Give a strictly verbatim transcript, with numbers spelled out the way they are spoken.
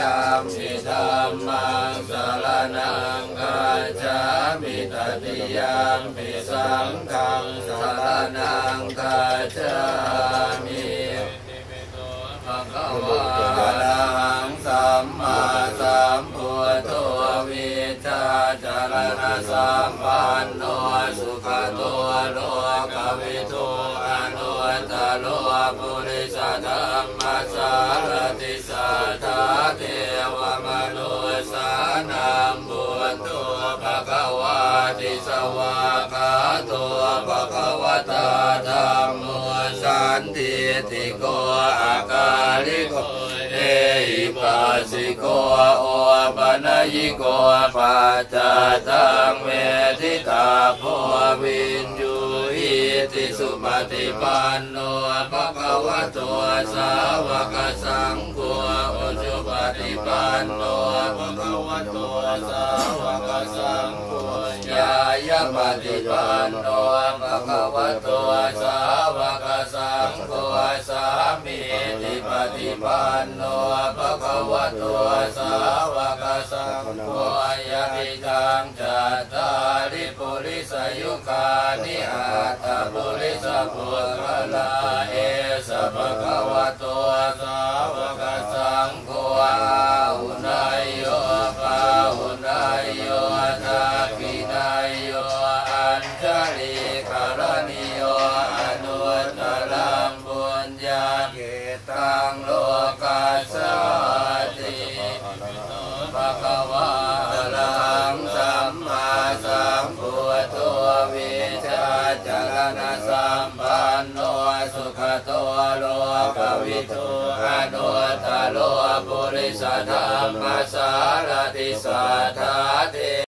มปิธัมมังสรณังคัจฉามิตติยามปิสังฆังสรณังคัจฉามิภะคะวะอะระหังสัมมาสัมพุทโธวิชชาจารณะสัมปันโนสุขโตโลกวิทูอนุตตโลปุริสธรรมสารติสัทธาเทวมนุสานังบุตโตภะคะวะติสวากขาโตภะคะวะตาธัมโมสันทิติโกอาการิโกเอหิปัสสิโกโอปัญญิโกปัจจตังเวทิตาโพวินยูหิติสุปฏิปันโนภะคะวะโตสาวกสังโฆอุชุปฏิปันโนภะคะวะโตสาวกสังโฆญาญาปฏิปันโนภะคะวะโตสาวกสังโฆสามีติปฏิปันโนภะคะวะโตสาวกสังโฆยะติตังจัตตาริปุริสยุคานิอัตตปุริสปุคลาเอสะภะคะวะโตสาวกสังโฆอาหุนายโยปาหุนายโยทักขินายโยอัญชลิกรณิโยอนุตตรังบุญญาเกตังโลกัสสติภะคะวะอะระหังสัมมาสัมพุทโธวิชชาจารณะสัมปันโนสุขโตโลกวิทูอนุตตโลปุริสธรรมสารติสัทธาเท